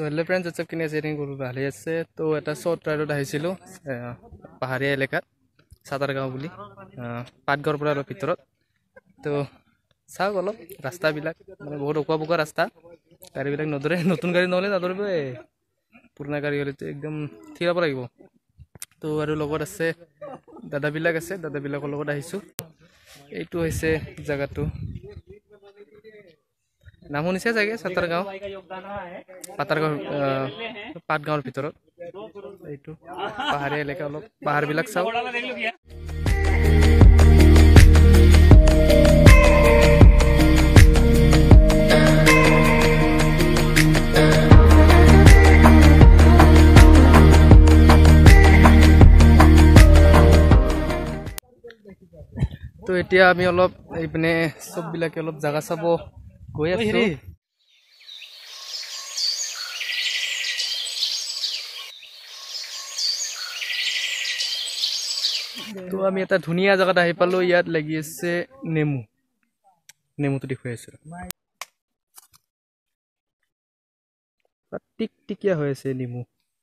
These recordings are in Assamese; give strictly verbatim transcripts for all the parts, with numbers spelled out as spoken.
hello friends, what's up? Kini sharing kuru bhale ase to eta short ride ahisilu pahariya elekat Satargaon buli Patgor pura ro bitorot to sa golop rasta bilak mane bahut okwa bokwa rasta gari bilak nodore notun gari nole nadorbe purna gari hole to ekdom thira pa lagibo to aru logot ase dada bilak ase dada bilakor logot ahisu eitu hoise jaga tu নাম শুনিছে জাগে সাতারগাঁও পাতারগাঁও পাটগাঁওৰ ভিতৰত এইটো পাহাৰীয়া এলেকা অলপ পাহাৰ বিলাক চাও তো এতিয়া আমি অলপ এইপিনে সব বিলাকে অলপ জাগা চাব গৈ আছো তো আমি এটা ধুনিয়া জায়গাত আহি পালো ইয়াত লাগি আছে নেমু নেমুটো দেখুৱাই আছো টিক টিকিয়া হৈ আছে নেমু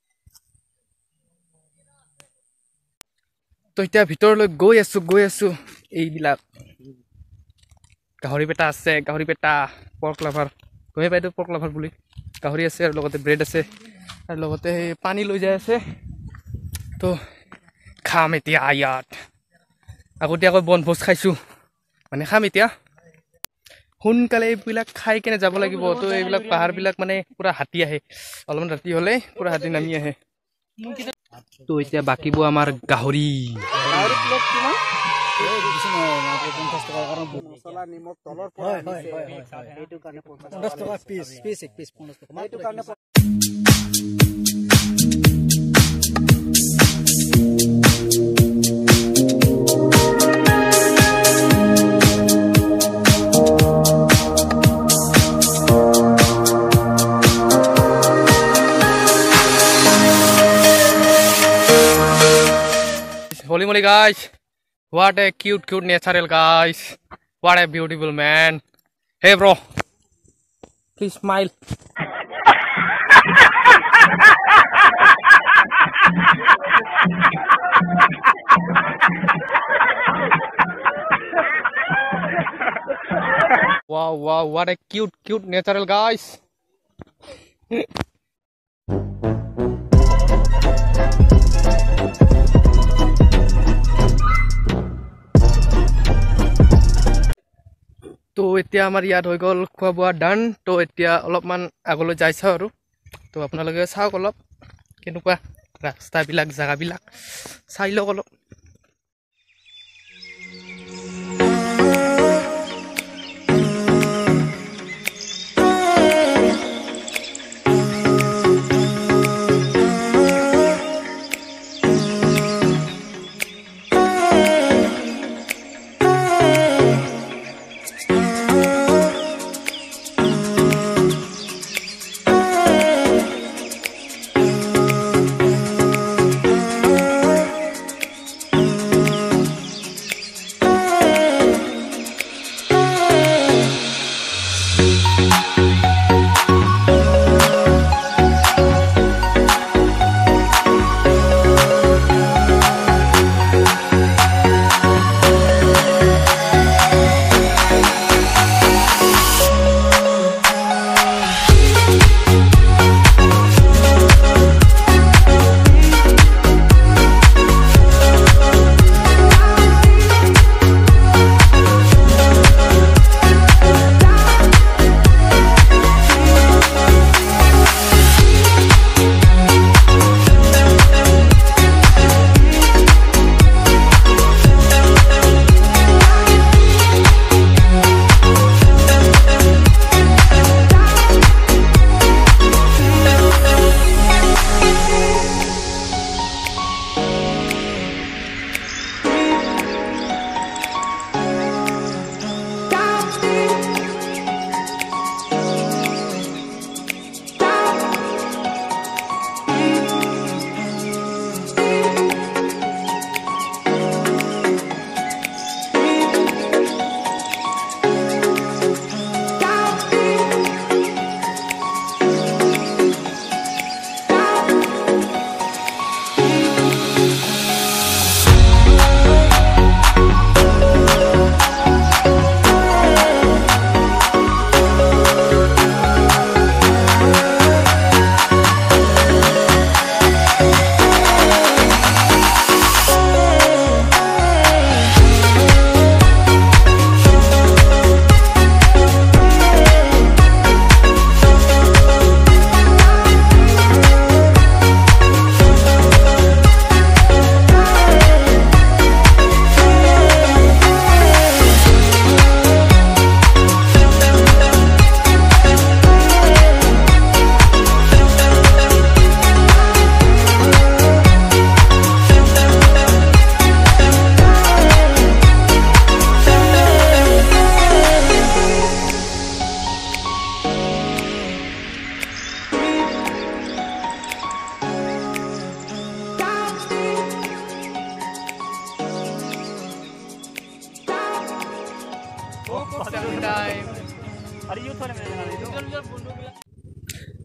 তো এতিয়া ভিতৰলৈ গৈ আছো গৈ আছো এইবিলাক গাহৰি পেটা আছে গাহৰি পেটা পৰ্ক লাভাৰ গৈ পাইতো পৰ্ক লাভাৰ বুলি গাহৰি আছে আৰু লগতে ব্ৰেড আছে আৰু লগতে পানী লৈ যায় আছে তো খাম এতিয়া ইয়াত আগতীয়াকৈ বনভোজ খাইছো মানে খাম এতিয়া সোনকালে এইবিলাক খাই কেনে যাব লাগিব তো এইবিলাক পাহাৰ বিলাক মানে পুৰা হাতী আহে অলপমান ৰাতি হলে পুৰা হাতী নামি আহে তো এতিয়া বাকিব আমাৰ গাহৰি মছলা নিমখ তলৰ পৰা এইটো কাৰণে পঞ্চাছ টকা পিস পিস এক পিস পঞ্চাছ টকা এইটো কাৰণে Holy moly guys, what a cute cute natural guys, what a beautiful man. Hey bro, please smile. Wow wow, what a cute cute natural guys. তো এতিয়া আমাৰ ইয়াত হৈ গল খোৱা বোৱা ডান তো এতিয়া অলপমান আগলৈ যাইছা আৰু তো আপোনালোকে চাওক অলপ কেনেকুৱা ৰাস্তাবিলাক জাগাবিলাক চাই লওক অলপ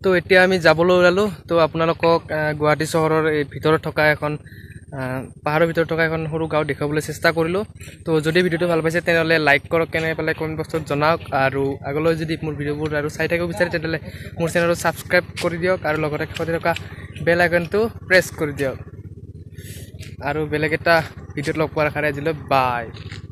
তো এতিয়া আমি যাবলৈ ওলালোঁ তো আপোনালোকক গুৱাহাটী চহৰৰ এই ভিতৰত থকা এখন পাহাৰৰ ভিতৰত থকা এখন সৰু গাঁও দেখাবলৈ চেষ্টা কৰিলোঁ তো যদি ভিডিঅ'টো ভাল পাইছে তেনেহ'লে লাইক কৰক কেনে পালে কমেণ্ট বক্সত জনাওক আৰু আগলৈ যদি মোৰ ভিডিঅ'বোৰ আৰু চাই থাকিব বিচাৰে তেনেহ'লে মোৰ চেনেলটো ছাবস্ক্ৰাইব কৰি দিয়ক আৰু লগতে কাষতে থকা বেল আইকনটো প্ৰেছ কৰি দিয়ক আৰু বেলেগ এটা ভিডিঅ'ত লগ পোৱাৰ আশাৰে আজিলৈ বাই।